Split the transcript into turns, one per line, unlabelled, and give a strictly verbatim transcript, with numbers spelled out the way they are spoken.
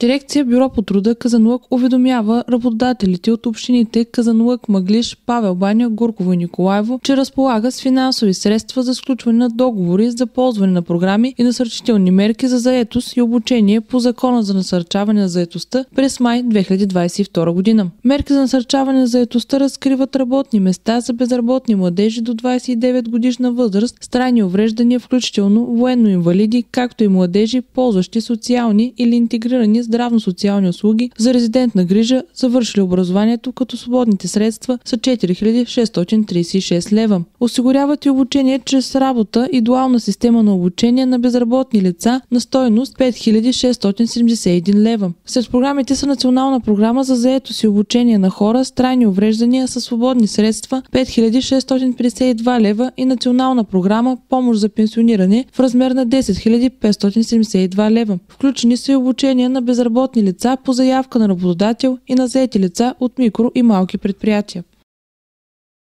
Дирекция Бюро по труда Казанлък уведомява работодателите от общините Казанлък, Мъглиж, Павел баня, Гурково и Николаево, че разполага с финансови средства за сключване на договори за ползване на програми и насърчителни мерки за заетост и обучение по Закона за насърчаване на заетостта през май две хиляди двадесет и втора година. Мерки за насърчаване на заетостта разкриват работни места за безработни младежи до двадесет и девет годишна възраст с трайни увреждания, включително военно-инвалиди, както и младежи, ползващи социални или интегрирани здравно-социални услуги за резидентна грижа, завършили образованието, като свободните средства са четири хиляди шестстотин тридесет и шест лева. Осигуряват и обучение чрез работа и дуална система на обучение на безработни лица на стойност пет хиляди шестстотин седемдесет и един лева. Сред програмите са Национална програма за заетост и обучение на хора с трайни увреждания със свободни средства пет хиляди шестстотин петдесет и два лева и Национална програма Помощ за пенсиониране в размер на десет хиляди петстотин седемдесет и два лева. Включени са и обучения на безработни лица по заявка на работодател и на заети лица от микро и малки предприятия.